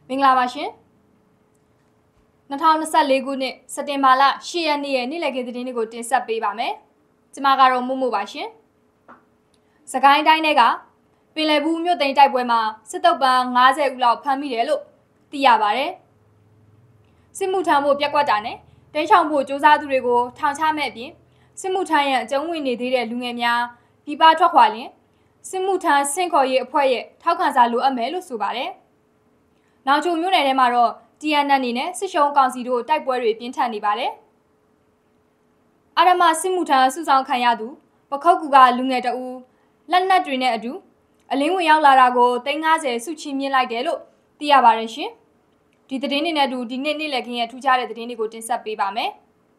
မင်္ဂလာပါရှင်2024ခုနှစ်စက်တင်ဘာလ10ရက်နေ့ရဲ့နေ့လည်ခင်းသတင်းတွေကိုတင်ဆက်ပေးပါမယ်ကျွန်မကတော့မို့ပါရှင်စကိုင်းတိုင်းကပင်လယ်ဘူးမြို့သိမ်းတိုက်ပွဲမှာစစ်တုပ်ပန်း90ဦးလောက်ဖမ်းမိတယ်လို့သိရပါတယ်စစ်မှုထမ်းဖို့ပြက်ကွက်တာနဲ့တိမ်းရှောင်ဖို့စ조사သူတွေကိုထောင်ချမဲ့အပြင်စစ်မှုထမ်းရန်အကျုံးဝင်နေသေးတဲ့လူငယ်များပြည်ပထွက်ခွာလင်စစ်မှုထမ်းဆင့်ခေါ်ရေးအဖွဲ့ရဲ့ထောက်ခံစာလိုအပ်မယ်လို့ဆိုပါတယ်။နောင်ချိုမြို့နယ်ထဲမှာတော့ TNN အနေနဲ့စစ်ရှုံးကောင်စီတို့တိုက်ပွဲတွေပြင်းထန်နေပါတယ်။အာရမစစ်မှုထမ်းစုဆောင်ခံရသူပခုတ်ကူကလူငယ်တအူလက်နက်တွေနဲ့အတူအလင်းဝင်ရောက်လာတာကို350စုချင်းမြင့်လိုက်တယ်လို့သိရပါတယ်ရှင်။ဒီသတင်းတွေနဲ့အတူဒီနေ့နေ့လည်ခင်းရဲ့ထူးခြားတဲ့သတင်းတွေကိုတင်ဆက်ပေးပါမယ်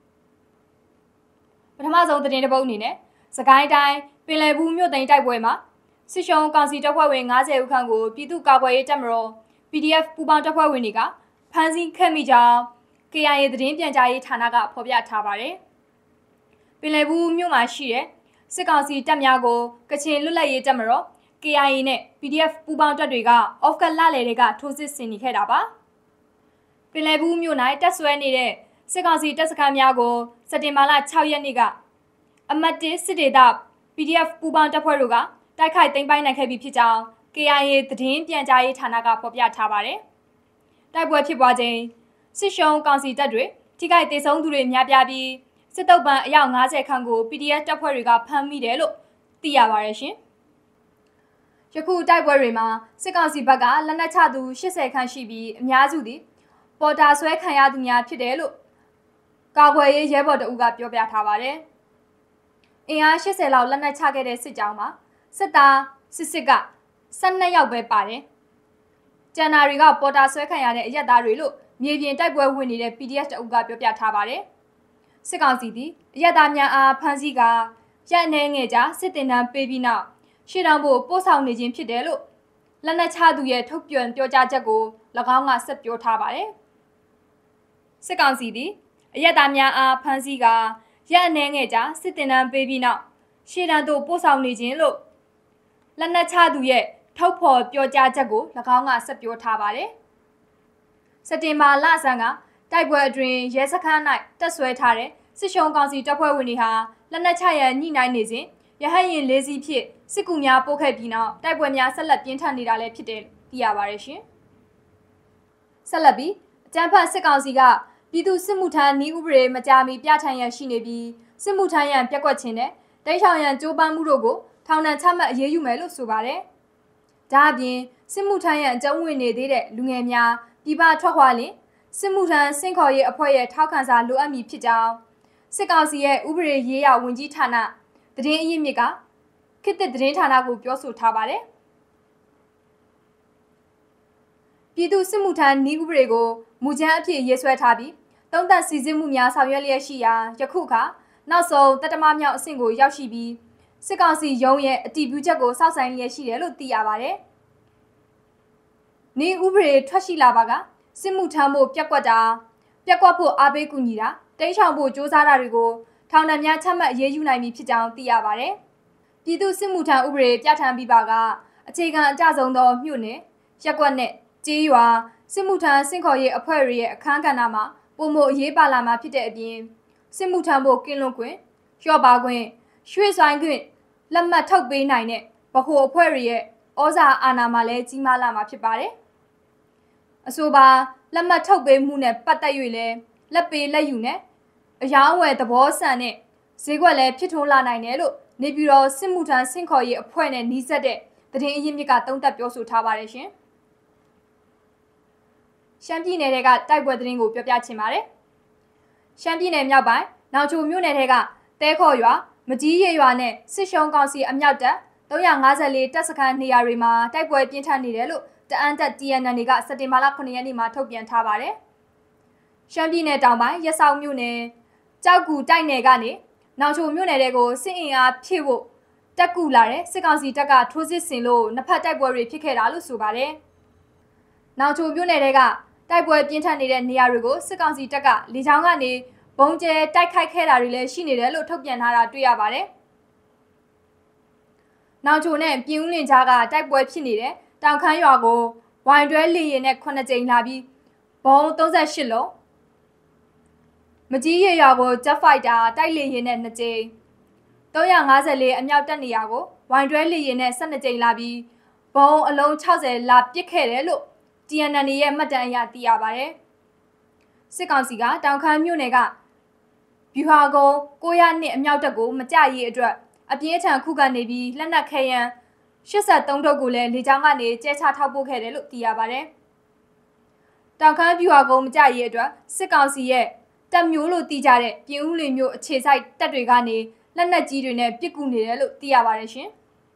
။ပထမဆုံးသတင်းတစ်ပုဒ်အနေနဲ့စကိုင်းတိုင်းပင်လယ်ဘူးမြို့သိမ်းတိုက်ပွဲမှာစစ်ရှုံးကောင်စီတပ်ဖွဲ့ဝင်90ဦးခန့်ကိုပြည်သူ့ကာကွယ်ရေးတပ်မတော် PDF ပူးပေါင်းတပ်ဖွဲ့ဝင်တွေကဖမ်းဆီးခဲ့မိကြောင်း KIA သတင်းပြန်ကြားရေးဌာနကဖော်ပြထားပါတယ်။ပင်လယ်ဘူးမြို့မှာရှိတဲ့စစ်ကောင်စီတပ်များကိုကချင်လွတ်လပ်ရေးတပ်မတော် KIA နဲ့ PDF ပူးပေါင်းတပ်တွေက off-guard လလယ်တွေကထိုးစစ်ဆင်နေခဲ့တာပါ။ပင်လယ်ဘူးမြို့၌တပ်ဆွဲနေတဲ့စစ်ကောင်စီတပ်စခန်းများကိုစက်တင်ဘာလ6ရက်နေ့ကအမတ်1စစ်ဒေသ PDF ပူးပေါင်းတပ်ဖွဲ့တို့ကတိုက်ခိုက်သိမ်းပိုက်နိုင်ခဲ့ပြီဖြစ်ကြောင်း KIA သတင်းပြန်ကြားရေးဌာနကဖော်ပြထားပါတယ်။တိုက်ပွဲဖြစ်ပွားချိန်စစ်ရှုံးကောင်စီတပ်တွေထိခိုက်ဒေဆုံးသူတွေများပြားပြီးစစ်တုပ်ပန်းအယောက်90ခန့်ကို PDF တပ်ဖွဲ့တွေကဖမ်းမိတယ်လို့သိရပါတယ်ရှင်။ယခုတိုက်ပွဲတွေမှာစစ်ကောင်စီဘက်ကလက်နက်ချသူ80ခန့်ရှိပြီးအများစုသည်ပေါ်တာဆွဲခံရသူများဖြစ်တယ်လို့ကာကွယ်ရေးရဲဘော်တအုပ်ကပြောပြထားပါတယ်။အင်အား80လောက်လက်နက်ချခဲ့တဲ့စစ်ကြောင်းမှာစစ်သားစစ်က12ယောက်ပဲပါတယ်။ကျန်တာတွေကပေါ်တာဆွဲခံရတဲ့အရက်သားတွေလို့မြေပြင်တိုက်ပွဲဝင်နေတဲ့ PDF တအုပ်ကပြောပြထားပါတယ်။စစ်ကောင်စီသည်အရက်သားများအားဖမ်းဆီးကာရက်အနေငယ်ကြာစစ်တင်တန်းပေးပြီးနောက်ရှေ့တန်းဖို့ပို့ဆောင်နေခြင်းဖြစ်တယ်လို့လက်နက်ချသူရဲ့ထုတ်ပြန်ပြောကြားချက်ကို၎င်းကဆက်ပြောထားပါတယ်။စစ်ကောင်စီသည်အရက်သားများအားဖမ်းဆီးကာရက်အနေငယ်ကြာစစ်တင်တန်းပေးပြီးနောက်ရှေ့တန်းသို့ပို့ဆောင်နေခြင်းလို့လက်နက်ချသူရဲ့ထုတ်ဖော်ပြောကြားချက်ကို၎င်းကဆက်ပြောထားပါတယ်။စက်တင်ဘာလဆန်းကတိုက်ပွဲအတွင်းရဲစခန်း၌တပ်ဆွဲထားတဲ့စစ်ရှုံးကောင်စီတပ်ဖွဲ့ဝင်တွေဟာလက်နက်ချရန်ညှိနှိုင်းနေစဉ်ရဟတ်ယာဉ်၄စီးဖြင့်စစ်ကူများပို့ခဲ့ပြီးနောက်တိုက်ပွဲများဆက်လက်ပြင်းထန်နေတာလည်းဖြစ်တယ်သိရပါတယ်ရှင်။ဆက်လက်ပြီးအကြမ်းဖက်စစ်ကောင်စီကပြည်သူစစ်မှုထမ်းဤဥပဒေမကြာမီပြဋ္ဌာန်းရန်ရှိနေပြီးစစ်မှုထမ်းရန်ပြက်ကွက်ခြင်းနဲ့တိမ်းရှောင်ရန်ကြိုးပမ်းမှုတို့ကိုထောင်ဒဏ်ချမှတ်အရေးယူမယ်လို့ဆိုပါတယ်။ဒါအပြင်စစ်မှုထမ်းရန်အကျုံးဝင်နေသေးတဲ့လူငယ်များပြည်ပထွက်ခွာလင်စစ်မှုထမ်းဆင့်ခေါ်ရေးအဖွဲ့ရဲ့ထောက်ခံစာလိုအပ်မည်ဖြစ်ကြောင်းစစ်ကောင်စီရဲ့ဥပဒေရေးရာဝန်ကြီးဌာနသတင်းအရင်းမြစ်ကခေတ်သစ်သတင်းဌာနကိုပြောဆိုထားပါတယ်။ပြည်သူစစ်မှုထမ်းနည်းဥပဒေကိုမူကြမ်းအဖြစ်ရေးဆွဲထားပြီးသုံးသပ်စီစစ်မှုများဆောင်ရွက်လျက်ရှိရာယခုအခါနောက်ဆုံးတတမမြောက်အဆင့်ကိုရောက်ရှိပြီးစစ်ကောင်စီရုံးရဲ့အတည်ပြုချက်ကိုစောင့်ဆိုင်လျက်ရှိတယ်လို့သိရပါတယ်။နေဥပဒေထွက်ရှိလာပါကစစ်မှုထမ်းဖို့ပြက်ကွက်ဖို့အားပေးကူညီတာတိမ်းရှောင်ဖို့စ조사တာတွေကိုထောင်ဒဏ်များချမှတ်အရေးယူနိုင်ပြီဖြစ်ကြောင်းသိရပါတယ်။ပြည်သူစစ်မှုထမ်းဥပဒေပြဋ္ဌာန်းပြီးပါကအခြေခံအကျဆုံးသောမြို့နယ်ရက်ကွက်နဲ့ကြေးရွာစစ်မှုထမ်းဆင့်ခေါ်ရေးအဖွဲ့တွေရဲ့အခမ်းကဏ္ဍမှာပုံမအရေးပါလာမှာဖြစ်တဲ့အပြင်စစ်မှုထမ်းဖို့ကင်းလွတ်ခွင့်လျှော့ပါခွင့်ရွှေ့ဆိုင်ခွင့်လက်မှတ်ထုတ်ပေးနိုင်တဲ့ဗဟိုအဖွဲ့တွေရဲ့ဩဇာအာဏာမှာလည်းကြီးမားလာမှာဖြစ်ပါတယ်။အဆိုပါလက်မှတ်ထုတ်ပေးမှုနဲ့ပတ်သက်၍လည်းလက်ပေးလက်ယူနဲ့အယောင်းအဝယ်သဘောဆန်နဲ့ဈေးကွက်လည်းဖြစ်ထွန်းလာနိုင်တယ်လို့နေပြည်တော်စစ်မှုထမ်းဆင့်ခေါ်ရေးအဖွဲ့နဲ့နှီးစပ်တဲ့သတင်းအရင်းမြစ်ကသုံးသပ်ပြောဆိုထားပါတယ်ရှင်။ရှမ်းပြည်နယ်ကတိုက်ပွဲသတင်းကိုပြောပြချင်ပါတယ်။ရှမ်းပြည်နယ်မြောက်ပိုင်းနောင်ချိုမြို့နယ်ကတဲခေါ်ရွာမကြီးရေရွာနဲ့စစ်ရှုံးကောင်စီအမြောက်တပ်354တပ်စခန်းနေရာတွေမှာတိုက်ပွဲပြင်းထန်နေတယ်လို့တအန်းတပ် TNN ကစက်တင်ဘာလ9ရက်နေ့မှာထုတ်ပြန်ထားပါတယ်။ရှမ်းပြည်နယ်တောင်ပိုင်းရက်စောက်မြို့နယ်ကြောက်ကူတိုက်နယ်ကနေနောင်ချိုမြို့နယ်တွေကိုစစ်အင်အားဖြည့်ဖို့တက်ကူလာတဲ့စစ်ကောင်စီတပ်ကထိုးစစ်ဆင်လို့နှစ်ဖက်တိုက်ပွဲတွေဖြစ်ခဲ့တာလို့ဆိုပါတယ်။နောင်ချိုမြို့နယ်ကတိုက်ပွဲပြင်းထန်နေတဲ့နေရာတွေကိုစစ်ကောင်စီတပ်ကလေကြောင်းကနေဘုံကျဲတိုက်ခိုက်ခဲ့တာတွေလည်းရှိနေတယ်လို့ထုတ်ပြန်ထားတာတွေ့ရပါတယ်။နောင်ချိုနဲ့ပြည်ဦးလင်ကြားကတိုက်ပွဲဖြစ်နေတဲ့တောင်ခမ်းရွာကိုဝိုင်တွဲလေရင်နဲ့9ကြိမ်လာပြီးဘုံ38လုံးမကြီးရရွာကိုဂျက်ဖိုက်တာတိုက်လေရင်နဲ့2ကြိမ်354အမြောက်တက်နေရကိုဝိုင်တွဲလေရင်နဲ့12ကြိမ်လာပြီးဘုံအလုံး60လာပစ်ခဲ့တယ်လို့ TNN ရဲ့မှတ်တမ်းအရသိရပါတယ်စစ်ကောင်စီကတောင်ခမ်းမြို့နယ်ကဗျူဟာကုန်း900နှစ်အမြောက်တပ်ကိုမကြရေးအတွက်အပြင်းထန်ခုခံနေပြီးလက်နက်ခဲယမ်း83ထုတ်ကိုလည်းလေကြောင်းကနေကျဲချထောက်ပို့ခဲ့တယ်လို့သိရပါတယ်တောင်ခမ်းဗျူဟာကုန်းမကြရေးအတွက်စစ်ကောင်စီရဲ့တပ်မျိုးလို့သိကြတဲ့ပြင်ဦးလွင်မြို့အခြေစိုက်တပ်တွေကနေလက်နက်ကြီးတွေနဲ့ပစ်ကူနေတယ်လို့သိရပါတယ်ရှင်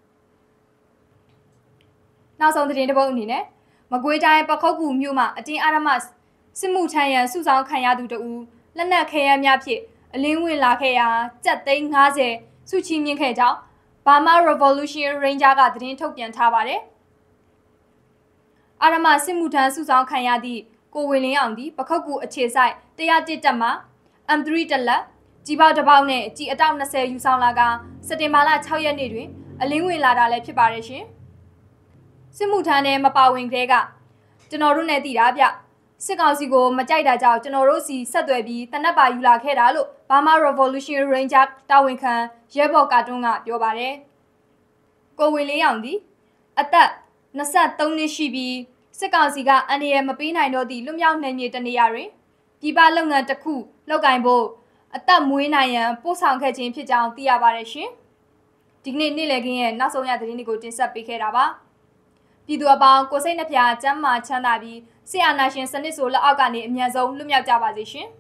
နောက်ဆုံးသတင်းတစ်ပုဒ်အနေနဲ့မကွေးတိုင်းပခုတ်ကူမြို့မှာအတင်းအာရမစစ်မှုထမ်းရန်စုဆောင်းခံရသူတဦးလက်နက်ခဲယမ်းများဖြင့်အလင်းဝင်လာခဲ့ရာကျပ်သိန်း50စုချီးမြှင့်ခဲ့ကြောင်း Burma Revolution Ranger ကသတင်းထုတ်ပြန်ထားပါတယ်အာရမစစ်မှုထမ်းစုဆောင်းခံရသည့်ကိုဝင်းလင်းအောင်သည်ပခုတ်ကူအခြေစိုက်101တပ်မှ M3 တလက်ကြီးပေါက်တစ်ပေါက်နဲ့ကြီးအတောက်20ယူဆောင်လာကစက်တင်ဘာလ6ရက်နေ့တွင်အလင်းဝင်လာတာလည်းဖြစ်ပါတယ်ရှင်စစ်မှုထမ်းနဲ့မပါဝင်တဲ့ကကျွန်တော်တို့နဲ့တည်တာဗျစစ်ကောင်စီကိုမကြိုက်တာကြောင့်ကျွန်တော်တို့စီဆက်သွယ်ပြီးတနက်ပါယူလာခဲ့တာလို့ Burma Revolution Ranger တာဝန်ခံရဲဘော်ကာတွန်းကပြောပါတယ်ကိုဝင်းလေးအောင်သည်အသက်23နှစ်ရှိပြီးစစ်ကောင်စီကအန်ဒီရမပေးနိုင်တော့သည့်လွတ်မြောက်နယ်မြေတနေရာတွင်ပြည်ပလုပ်ငန်းတစ်ခုလုပ်ကင်ဖို့အသက်မွေးနိုင်ရန်ပို့ဆောင်ခဲ့ခြင်းဖြစ်ကြောင်းသိရပါတယ်ရှင်ဒီကနေ့နေ့လည်ခင်းရဲ့နောက်ဆုံးရသတင်းတွေကိုတင်ဆက်ပေးခဲ့တာပါပြည်သူအပေါင်းကိုစိတ်နှပြကျန်းမာချမ်းသာပြီးဆရာနာရှင်စနစ်ဆိုလက်အောက်ကနေအမြန်ဆုံးလွတ်မြောက်ကြပါစေရှင်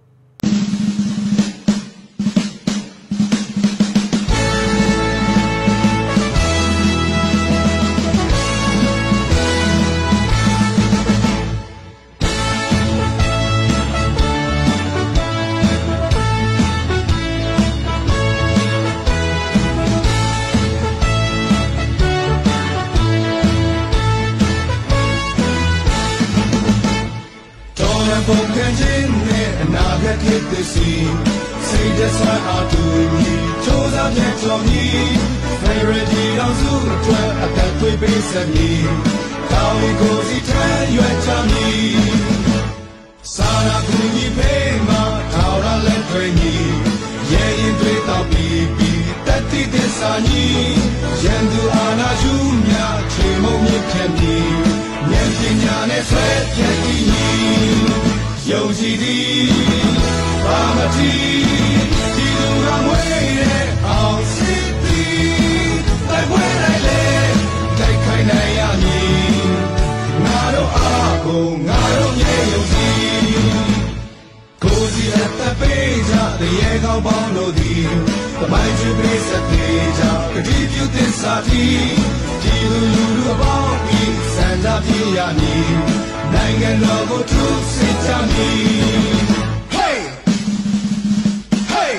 ပုံခံခြင်းနဲ့အနာဂတ်ဖြစ်သည်စီစိတ်တဆန်းအားတူညီချိုးစားပြတ်ကျော်ညီဖေရဒီတော်စုအတွက်အသက်သွေးပေးစမည်ကောင်းကိုစီထမ်းရွက်ချမည်စာရာကူညီပေးမှာထောက်ရလက်တွေညီရဲ့ရင်တွေတော့ပြီးတတိသစ္စာညီရန်သူအာနာယူမြချေမုံမြင့်ခဲ့မည်ဉာဏ်ပညာနဲ့ဆွဲပြည့်တည်ညီယုံကြည်သည်ဘာမတိဒီလူကမွေးတဲ့အောင်စစ်သည်တိုက်ပွဲတိုင်းလေတိုက်ခိုင်းနိုင်ရမည်ငါတို့အားကိုငါတို့မြေယုံကြည်ကိုစီအသက်ပေးကြတဲ့ရေကောင်းပေါင်းတို့သည်သမိုင်းကျွေးပေးစတဲ့ကြကတိပြုသစ္စာတီဒီလူအပေါင်းဤစံကြပြရမည်နိုင်ငံတော်ကိုထူးဆစ်ကြမည် Hey Hey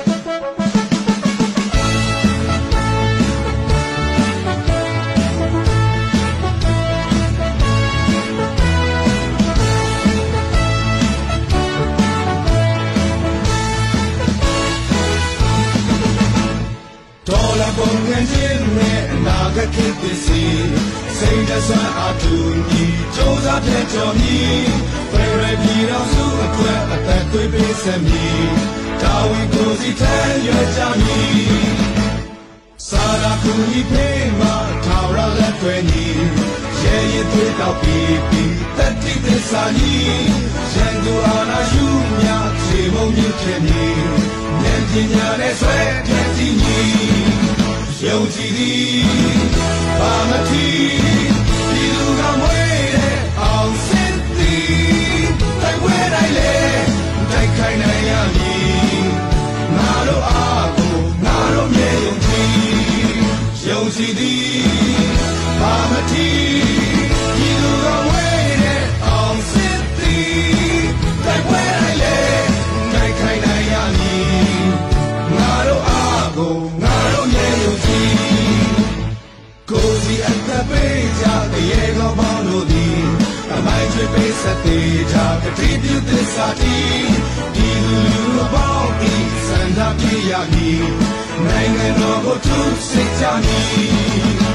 ဒေါ်လာပုံခံခြင်းနဲ့အနာဂတ်ဖြစ်သည်စီစိတ်တဆန်းအားတူညီကြိုးစားပြတ်ကျော်ညီဖေရပြည်တော်စုအတွက်အသက်သွေးပေးစမည်တာဝန်ကိုစီထမ်းရွက်ကြမည်စာရာကူညီပေးမှာထောက်ရလက်တွေညီရဲ့ရင်သွေးတော့ပြီးတတိသစ္စာညီရန်သူအာနာယူမြချေမုံမြင့်ခဲ့မည်ဉာဏ်ပညာနဲ့ဆွဲပြည့်တည်ညီယုံကြည်သည်ဘာမတိဒီလူကမွေးတဲ့အောင်စစ်သည်တိုက်ပွဲတိုင်းလေတိုက်ခိုင်းနိုင်ရမည်ငါတို့အားကိုငါတို့မြေယုံကြည်သည်ဘာမတိဒီလူကမွေးတဲ့အောင်စစ်သည်တိုက်ပွဲတိုင်းလေတိုက်ခိုင်းနိုင်ရမည်ငါတို့အားကိုငါတို့မြေယုံကြည်ကိုစီအသက်ပေးကြတဲ့ရေကောင်းပေါင်းတို့သည်အမိုင်းကျွေးပေးစတဲ့ကြကတိပြုသစ္စာတီဒီလူအပေါင်းဤစံသာပြရမည်နိုင်ငံတော်ကိုထူးစစ်ကြမည်